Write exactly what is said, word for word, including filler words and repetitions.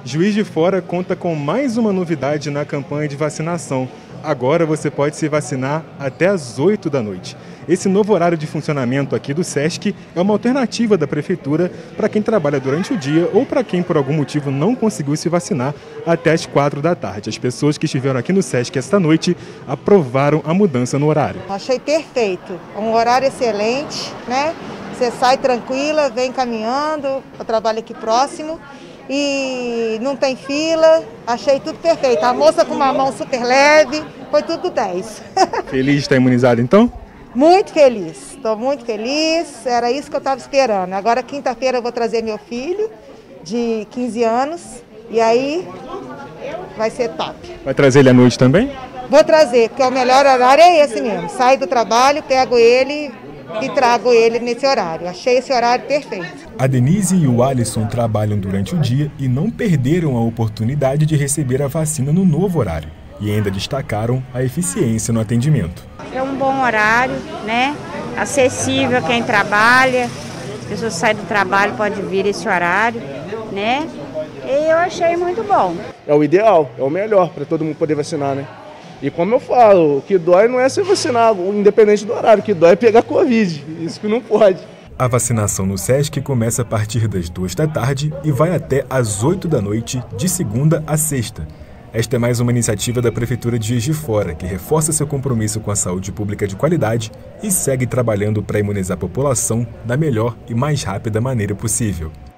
Juiz de Fora conta com mais uma novidade na campanha de vacinação. Agora você pode se vacinar até às oito da noite. Esse novo horário de funcionamento aqui do SESC é uma alternativa da Prefeitura para quem trabalha durante o dia ou para quem por algum motivo não conseguiu se vacinar até às quatro da tarde. As pessoas que estiveram aqui no SESC esta noite aprovaram a mudança no horário. Achei perfeito, um horário excelente, né? Você sai tranquila, vem caminhando, eu trabalho aqui próximo e não tem fila, achei tudo perfeito. A moça com uma mão super leve, foi tudo dez. Feliz de estar imunizado então? Muito feliz, estou muito feliz, era isso que eu estava esperando. Agora quinta-feira eu vou trazer meu filho de quinze anos e aí vai ser top. Vai trazer ele à noite também? Vou trazer, porque o melhor horário é esse mesmo. Saio do trabalho, pego ele e trago ele nesse horário. Achei esse horário perfeito. A Denise e o Alisson trabalham durante o dia e não perderam a oportunidade de receber a vacina no novo horário. E ainda destacaram a eficiência no atendimento. É um bom horário, né? Acessível a quem trabalha. As pessoas saem do trabalho, pode vir esse horário, né? E eu achei muito bom. É o ideal, é o melhor para todo mundo poder vacinar, né? E como eu falo, o que dói não é ser vacinado, independente do horário, o que dói é pegar Covid, isso que não pode. A vacinação no SESC começa a partir das duas da tarde e vai até às oito da noite, de segunda a sexta. Esta é mais uma iniciativa da Prefeitura de Juiz de Fora, que reforça seu compromisso com a saúde pública de qualidade e segue trabalhando para imunizar a população da melhor e mais rápida maneira possível.